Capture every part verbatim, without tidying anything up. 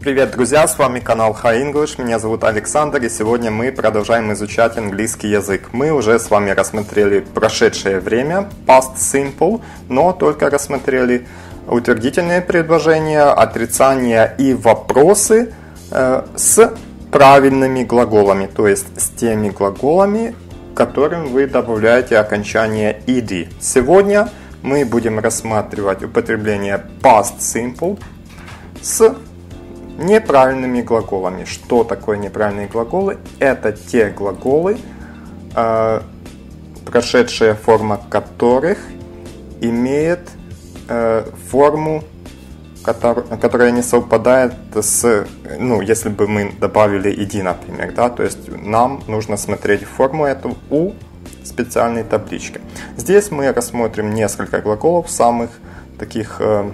Привет, друзья! С вами канал Hi English, меня зовут Александр, и сегодня мы продолжаем изучать английский язык. Мы уже с вами рассмотрели прошедшее время, past simple, но только рассмотрели утвердительные предложения, отрицания и вопросы э, с правильными глаголами, то есть с теми глаголами, к которым вы добавляете окончание ed. Сегодня мы будем рассматривать употребление past simple с неправильными глаголами. Что такое неправильные глаголы? Это те глаголы, э, прошедшая форма которых имеет э, форму, который, которая не совпадает с, ну, если бы мы добавили ed, например, да, то есть нам нужно смотреть форму эту у специальной таблички. Здесь мы рассмотрим несколько глаголов, самых таких э,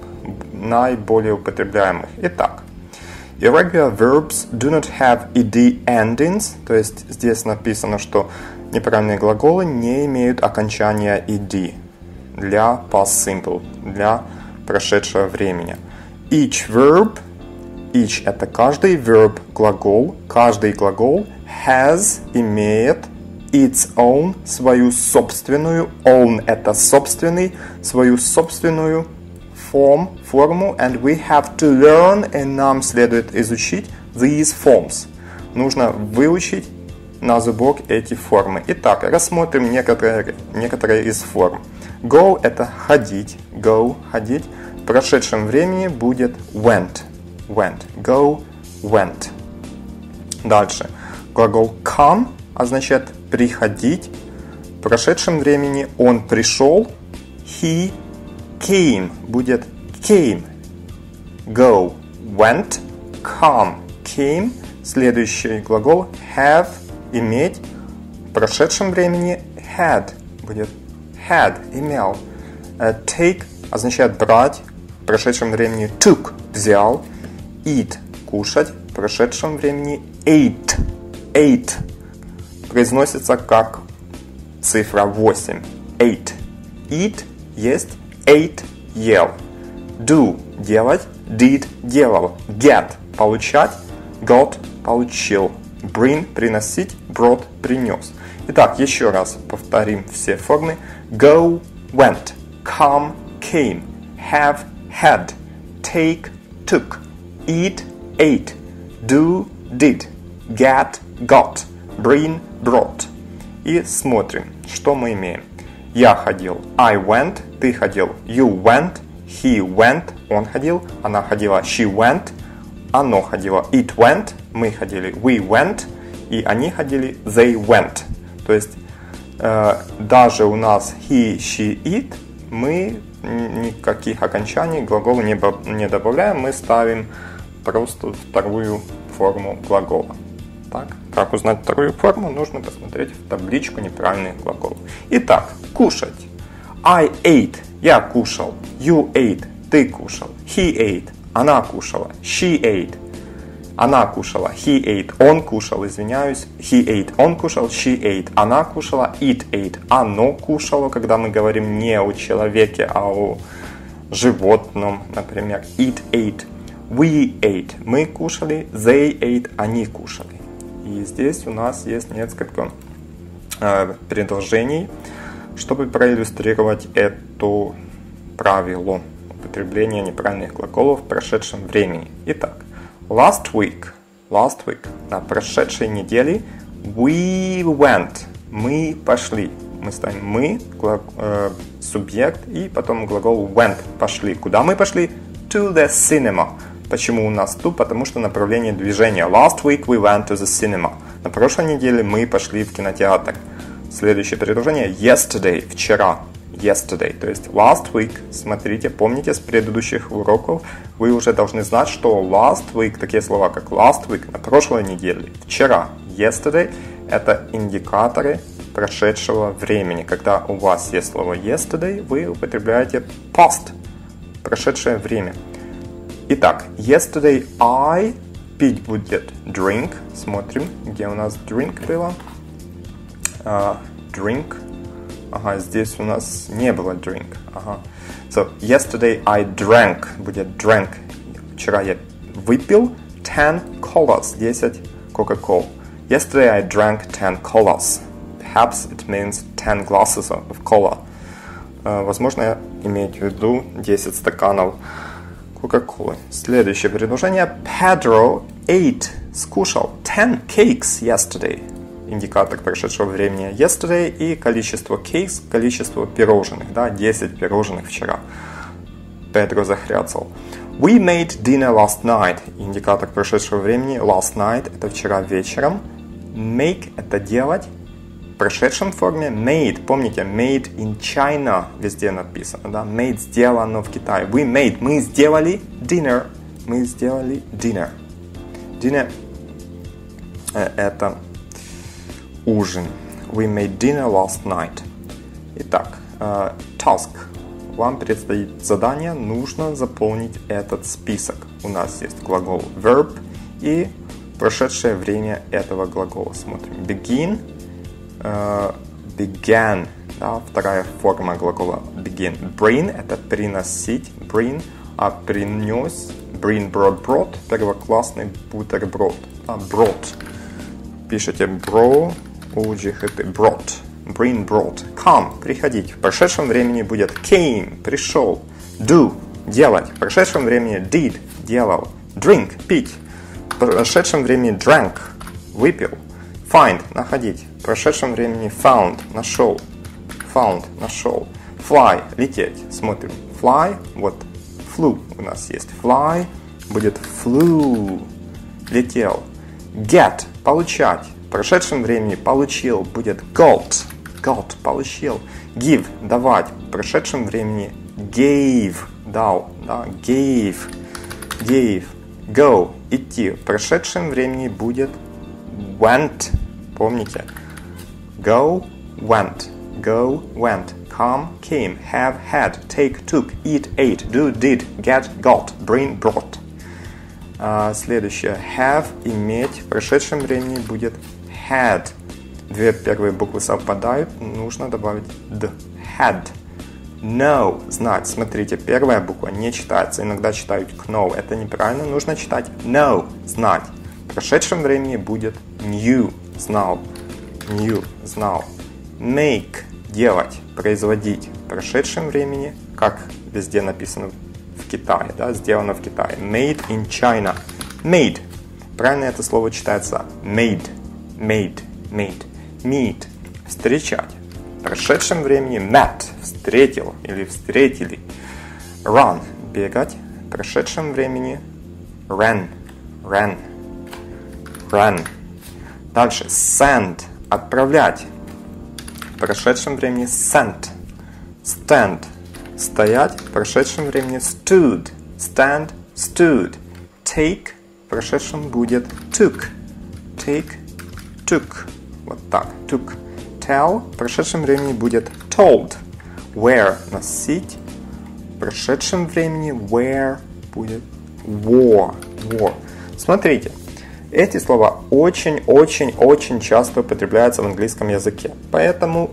наиболее употребляемых. Итак, irregular verbs do not have ed endings, то есть здесь написано, что неправильные глаголы не имеют окончания ed для past simple, для прошедшего времени. Each verb, each это каждый, verb глагол, каждый глагол has имеет its own, свою собственную, own это собственный, свою собственную form, форму, and we have to learn, и нам следует изучить these forms. Нужно выучить на зубок эти формы. Итак, рассмотрим некоторые, некоторые из форм. Go – это ходить, go – ходить. В прошедшем времени будет went, went, go, went. Дальше. Глагол come означает приходить. В прошедшем времени он пришел, he came, будет came. Go, went, come, came. Следующий глагол have, иметь. В прошедшем времени had, будет had, имел. Take означает брать. В прошедшем времени took, взял. Eat, кушать. В прошедшем времени ate, ate. Произносится как цифра восемь. Ate. Eat, есть. Ate – ел. Do – делать. Did – делал. Get – получать. Got – получил. Bring – приносить. Brought – принес. Итак, еще раз повторим все формы. Go – went. Come – came. Have – had. Take – took. Eat – ate. Do – did. Get – got. Bring – brought. И смотрим, что мы имеем. Я ходил, I went, ты ходил, you went, he went, он ходил, она ходила, she went, оно ходило, it went, мы ходили, we went, и они ходили, they went. То есть э, даже у нас he, she, it, мы никаких окончаний глагола не, не добавляем, мы ставим просто вторую форму глагола. Так, как узнать вторую форму, нужно посмотреть в табличку неправильных глаголов. Итак, кушать. I ate, я кушал. You ate, ты кушал. He ate, она кушала. She ate, она кушала. He ate, он кушал, извиняюсь. He ate, он кушал. She ate, она кушала. It ate, оно кушало, когда мы говорим не о человеке, а о животном, например. It ate, we ate, мы кушали. They ate, они кушали. И здесь у нас есть несколько э, предложений, чтобы проиллюстрировать это правило употребления неправильных глаголов в прошедшем времени. Итак, last week, last week, на прошедшей неделе, we went, мы пошли. Мы ставим мы, глагол, э, субъект, и потом глагол went, пошли. Куда мы пошли? To the cinema. Почему у нас тут? Потому что направление движения. Last week we went to the cinema. На прошлой неделе мы пошли в кинотеатр. Следующее предложение. Yesterday. Вчера. Yesterday. То есть last week. Смотрите, помните с предыдущих уроков, вы уже должны знать, что last week, такие слова как last week, на прошлой неделе, вчера. Yesterday это индикаторы прошедшего времени. Когда у вас есть слово yesterday, вы употребляете past. Прошедшее время. Итак, yesterday I, пить будет drink, смотрим, где у нас drink было, uh, drink, ага, здесь у нас не было drink, ага, so yesterday I drank, будет drank, вчера я выпил ten colas, десять Coca-Cola. Yesterday I drank ten colas. Perhaps it means ten glasses of cola. Uh, возможно, имеет в виду десять стаканов Кока-Колы. Следующее предложение. Pedro ate, скушал ten cakes yesterday. Индикатор прошедшего времени yesterday и количество cakes, количество пирожных, да, десять пирожных вчера. Педро захряцал. We made dinner last night. Индикатор прошедшего времени last night это вчера вечером. Make это делать. В прошедшем форме made. Помните, made in China везде написано, да? Made сделано в Китае. We made. Мы сделали dinner. Мы сделали dinner. Dinner это ужин. We made dinner last night. Итак, uh, task. Вам предстоит задание, нужно заполнить этот список. У нас есть глагол verb и прошедшее время этого глагола. Смотрим. Begin, uh, began, да, вторая форма глагола begin. Bring – это приносить, bring, а принес, bring, brought, brought, первоклассный бутерброд. Да, brought. Пишите bro, уджихеты, brought. Bring, brought. Come, приходить. В прошедшем времени будет came, пришел. Do, делать. В прошедшем времени did, делал. Drink, пить. В прошедшем времени drank, выпил. Find, находить. В прошедшем времени found, нашел. Found, нашел. Fly, лететь. Смотрим. Fly, вот flew у нас есть. Fly, будет flew, летел. Get, получать. В прошедшем времени получил, будет got, got, получил. Give, давать. В прошедшем времени gave, дал, да, gave, gave. Go, идти. В прошедшем времени будет went, помните? Go, went, go, went, come, came, have, had, take, took, eat, ate, do, did, get, got, bring, brought. Uh, следующее. Have, иметь. В прошедшем времени будет had. Две первые буквы совпадают, нужно добавить d. Had. Know, знать. Смотрите, первая буква не читается, иногда читают know. Это неправильно, нужно читать know, знать. В прошедшем времени будет knew, знал. Knew, знал. Make, делать, производить. В прошедшем времени, как везде написано в Китае, да, сделано в Китае. Made in China. Made. Правильно это слово читается made. Made. Made. Meet. Встречать. В прошедшем времени met. Встретил или встретили. Run. Бегать. В прошедшем времени ran. Ran. Ran. Дальше. Send. Отправлять. В прошедшем времени sent. Stand. Стоять. В прошедшем времени stood. Stand. Stood. Take. В прошедшем будет took. Take. Took. Вот так. Took. Tell. В прошедшем времени будет told. Wear. Носить. В прошедшем времени wear будет wore. Wore. Смотрите. Эти слова очень-очень-очень часто употребляются в английском языке. Поэтому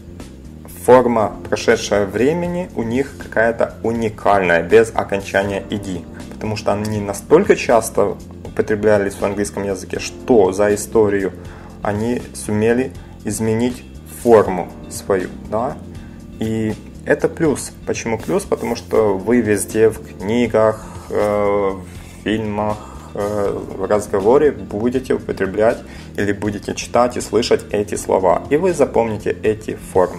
форма прошедшего времени у них какая-то уникальная, без окончания «иди». Потому что они настолько часто употреблялись в английском языке, что за историю они сумели изменить форму свою. Да? И это плюс. Почему плюс? Потому что вы везде в книгах, в фильмах, в разговоре будете употреблять или будете читать и слышать эти слова. И вы запомните эти формы.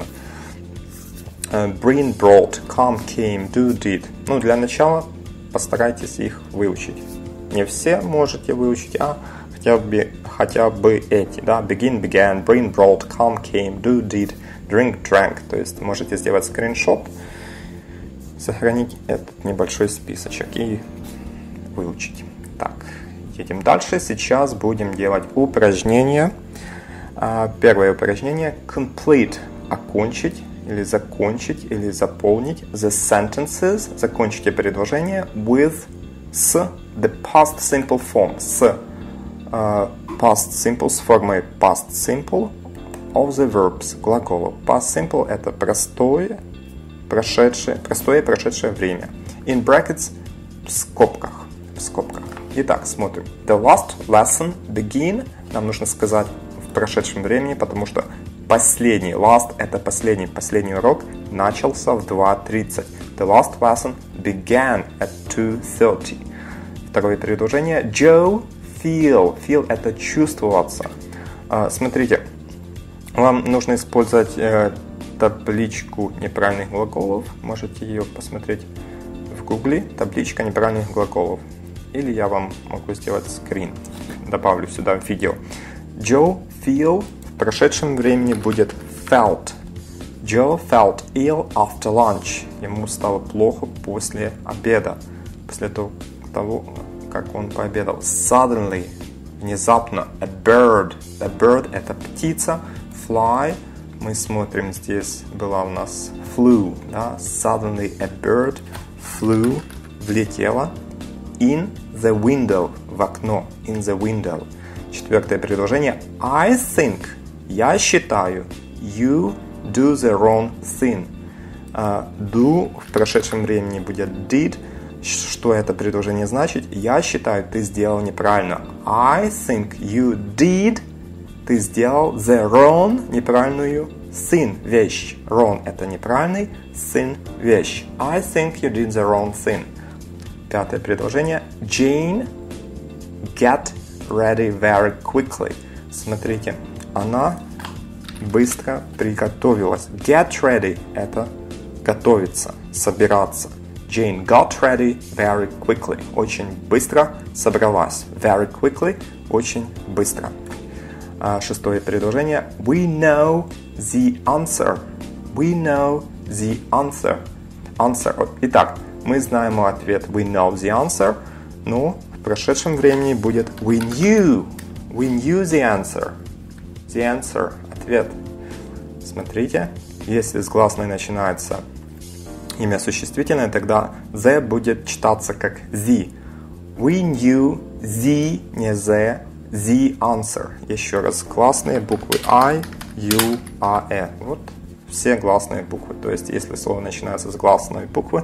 Bring, brought, come, came, do, did. Ну, для начала постарайтесь их выучить. Не все можете выучить, а хотя бы, хотя бы эти. Да? Begin, began, bring, brought, come, came, do, did, drink, drank. То есть можете сделать скриншот, сохранить этот небольшой списочек и выучить. Так, едем дальше. Сейчас будем делать упражнение. Первое упражнение. Complete. Окончить или закончить или заполнить the sentences. Закончите предложение with с the past simple form. С uh, past simple с формой past simple of the verbs. Глаголов. Past simple это простое, прошедшее, простое прошедшее время. In brackets в скобках. В скобках. Итак, смотрим. The last lesson begin. Нам нужно сказать в прошедшем времени, потому что последний, last это последний, последний урок начался в два тридцать. The last lesson began at two thirty. Второе предложение. Joe feel. Feel это чувствоваться. А, смотрите, вам нужно использовать э, табличку неправильных глаголов. Можете ее посмотреть в гугле. Табличка неправильных глаголов. Или я вам могу сделать скрин. Добавлю сюда видео. Joe feel в прошедшем времени будет felt. Joe felt ill after lunch. Ему стало плохо после обеда. После того, как он пообедал. Suddenly. Внезапно. A bird. A bird это птица. Fly. Мы смотрим здесь. Была у нас flew. Да? Suddenly a bird flew. Влетела. In the window. В окно. In the window. Четвертое предложение. I think. Я считаю. You do the wrong thing. Uh, do в прошедшем времени будет did. Что это предложение значит? Я считаю, ты сделал неправильно. I think you did. Ты сделал the wrong, неправильную thing, вещь. Wrong это неправильный, thing вещь. I think you did the wrong thing. Пятое предложение. Jane get ready very quickly. Смотрите, она быстро приготовилась. Get ready это готовиться, собираться. Jane got ready very quickly. Очень быстро собралась. Very quickly. Очень быстро. А, шестое предложение. We know the answer. We know the answer. Answer. Итак, мы знаем ответ. We know the answer. Но в прошедшем времени будет we knew. We knew the answer. The answer. Ответ. Смотрите. Если с гласной начинается имя существительное, тогда the будет читаться как the. We knew the, не the, the answer. Еще раз, гласные буквы I, U, A, E. Вот все гласные буквы. То есть, если слово начинается с гласной буквы,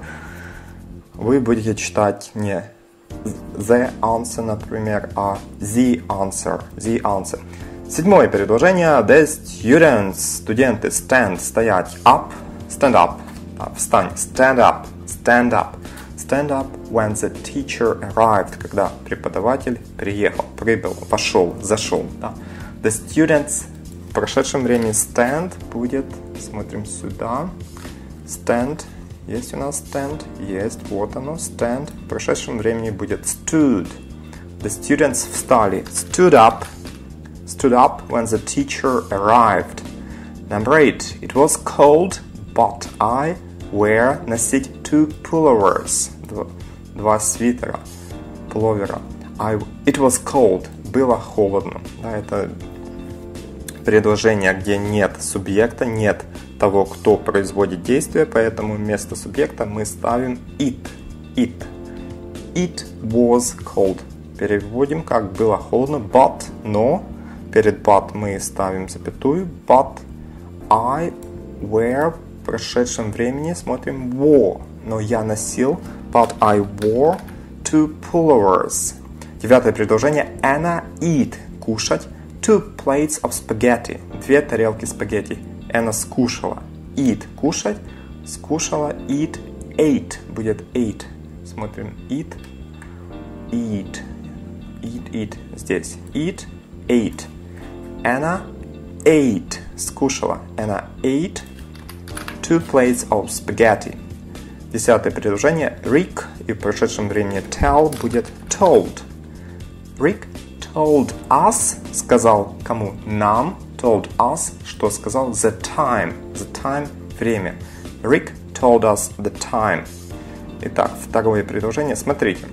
вы будете читать не the answer, например, а the answer. The answer. Седьмое предложение. The students, студенты, stand, стоять, up, stand up. Встань. Stand up. Stand up. Stand up when the teacher arrived. Когда преподаватель приехал, прибыл, вошел, зашел. Да. The students в прошедшем времени stand будет, смотрим сюда. Stand. Есть у нас stand? Есть. Вот оно. Stand. В прошедшем времени будет stood. The students встали. Stood up. Stood up when the teacher arrived. Number eight. It was cold, but I wear, носить two pullovers, два, два свитера, пуловера. I, it was cold, было холодно. Да, это предложение, где нет субъекта, нет того, кто производит действие, поэтому вместо субъекта мы ставим it. It. It was cold. Переводим как было холодно, but, но, перед but мы ставим запятую, but I wear. В прошедшем времени смотрим wore, но я носил, but I wore two pullovers. Девятое предложение. Anna eat, кушать, two plates of spaghetti, две тарелки спагетти. Anna скушала. Eat, кушать, скушала, eat, ate, будет ate. Смотрим, eat, eat, eat, eat, здесь, eat, ate. Anna ate, скушала. Anna ate two plates of spaghetti. Десятое предложение. Rick и в прошедшем времени tell будет told. Rick told us, сказал кому? Нам. Told us, что сказал? The time. The time, время. Rick told us the time. Итак, второе предложение. Смотрите.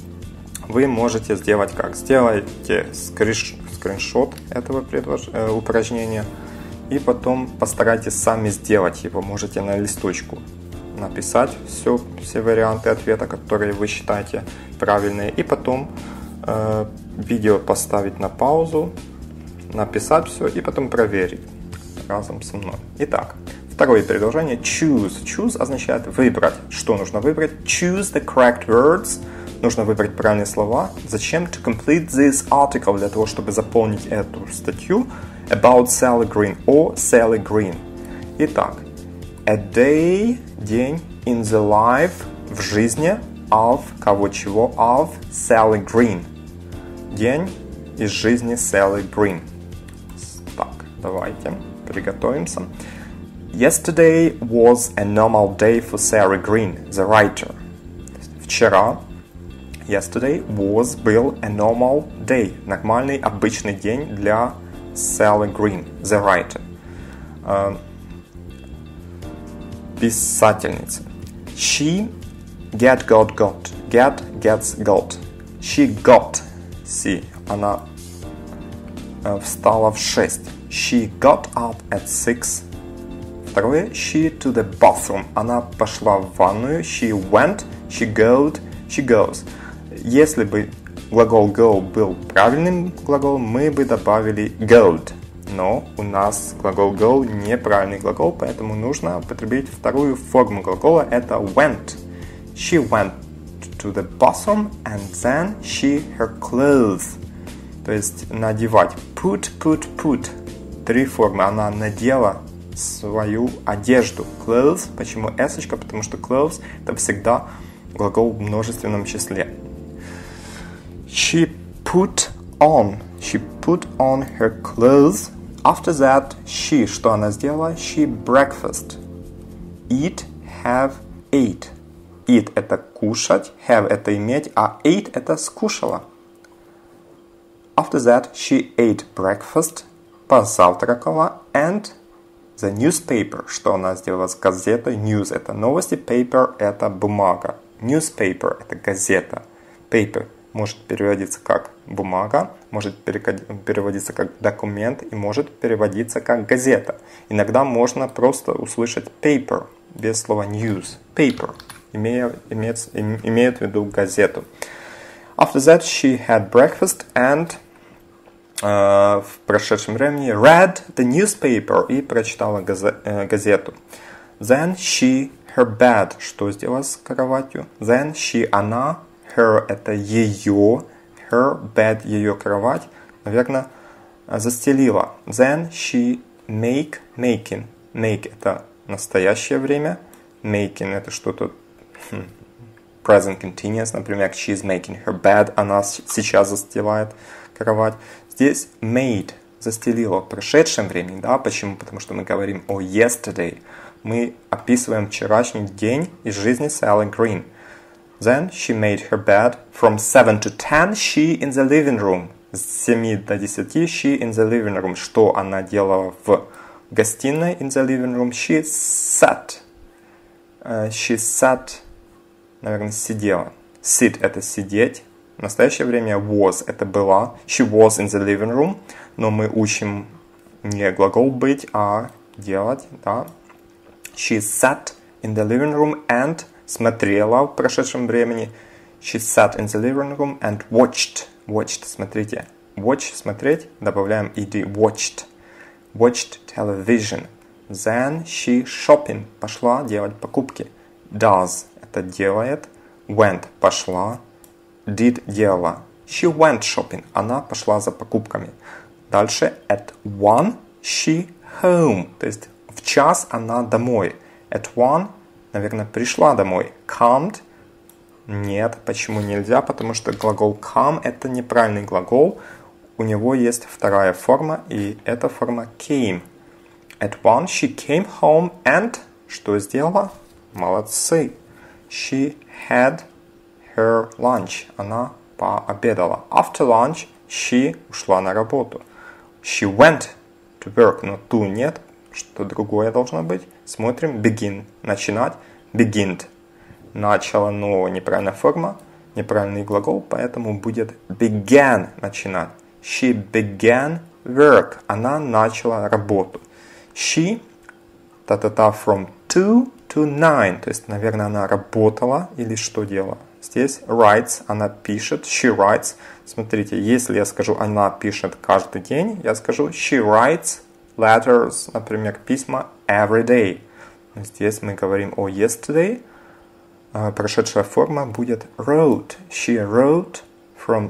Вы можете сделать как? Сделайте скриш, скриншот этого предлож... э, упражнения. И потом постарайтесь сами сделать его. Можете на листочку написать все, все варианты ответа, которые вы считаете правильные. И потом э, видео поставить на паузу, написать все и потом проверить разом со мной. Итак, второе предложение. Choose. Choose означает выбрать. Что нужно выбрать? Choose the correct words. нужно выбрать правильные слова. Зачем? To complete this article, для того, чтобы заполнить эту статью about Sally Green, о Sally Green. Итак, a day, день, in the life, в жизни, of, кого чего, of Sally Green. День из жизни Sally Green. Так, давайте приготовимся. Yesterday was a normal day for Sally Green, the writer. Вчера, yesterday was, был a normal day, нормальный, обычный день для Sally Green, the writer. Uh, писательница. She get got got. Get gets got. She got. See, она uh, встала в шесть. She got up at six. Второе, she to the bathroom. Она пошла в ванную. She went, she goed, she goes. Если бы глагол go был правильным глаголом, мы бы добавили goed. Но у нас глагол go неправильный глагол, поэтому нужно употребить вторую форму глагола. Это went. She went to the bathroom and then she her clothes. То есть надевать. Put, put, put. Три формы. Она надела свою одежду. Clothes. Почему эсочка? Потому что clothes это всегда глагол в множественном числе. She put on. She put on her clothes. After that, she, что она сделала? She breakfast. Eat, have, ate. Eat – это кушать, have – это иметь, а ate – это скушала. After that, she ate breakfast, позавтракала, and the newspaper, что она сделала с газетой. News – это новости, paper – это бумага. Newspaper – это газета. Paper может переводиться как бумага, может переводиться как документ и может переводиться как газета. Иногда можно просто услышать paper без слова news. Paper имея, имеет, имеет в виду газету. After that she had breakfast and uh, в прошедшем времени read the newspaper и прочитала газе, э, газету. Then she her bed, что сделала с кроватью? Then she, она, her это ее, her bed ее кровать, наверное, застелила. Then she make, making, make это настоящее время, making это что-то hmm, present continuous, например, she is making her bed, она сейчас застилает кровать. Здесь made, застелила в прошедшем времени, да, почему? Потому что мы говорим о yesterday, мы описываем вчерашний день из жизни Sally Green. Then she made her bed. From seven to ten she in the living room. С семи до десяти she in the living room. Что она делала в гостиной in the living room? She sat. Uh, she sat, наверное, сидела. Sit – это сидеть. В настоящее время was – это была. She was in the living room. Но мы учим не глагол быть, а делать, да. She sat in the living room and смотрела в прошедшем времени. She sat in the living room and watched. Watched, смотрите. Watch, смотреть, добавляем ed. Watched. Watched television. Then she shopping. Пошла делать покупки. Does, это делает. Went, пошла. Did, делала. She went shopping. Она пошла за покупками. Дальше, at one, she home. То есть в час она домой. At one, наверное, пришла домой. Comed? Нет. Почему нельзя? Потому что глагол come – это неправильный глагол. У него есть вторая форма, и эта форма came. At one, she came home and... Что сделала? Молодцы. She had her lunch. Она пообедала. After lunch, she ушла на работу. She went to work. Но to нет. Что другое должно быть? Смотрим. Begin. Начинать. Beginned. Начало, но неправильная форма. Неправильный глагол, поэтому будет began. Начинать. She began work. Она начала работу. She, та-та-та, from two to nine. То есть, наверное, она работала или что делала? Здесь writes, она пишет. She writes. Смотрите, если я скажу, она пишет каждый день, я скажу she writes letters, например, письма every day. Здесь мы говорим о yesterday. прошедшая форма будет wrote. She wrote from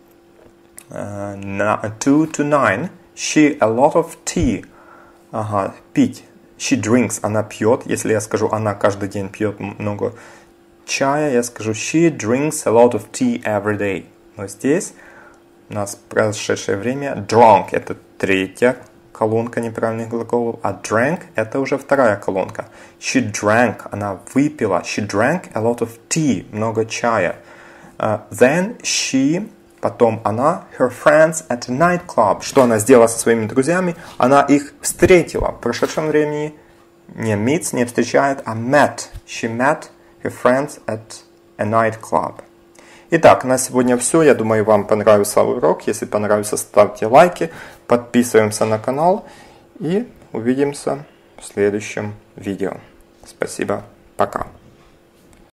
uh, two to nine. She a lot of tea. Ага, пить. She drinks, она пьет. Если я скажу, она каждый день пьет много чая, я скажу she drinks a lot of tea every day. Но здесь у нас прошедшее время drunk, это третья колонка неправильных глаголов, а drank это уже вторая колонка. She drank, она выпила. She drank a lot of tea, много чая. Uh, then she, потом она, her friends at a nightclub. Что она сделала со своими друзьями? Она их встретила. В прошедшем времени не meets, не встречает, а met. She met her friends at a nightclub. Итак, на сегодня все. Я думаю, вам понравился урок. Если понравился, ставьте лайки, подписываемся на канал и увидимся в следующем видео. Спасибо. Пока.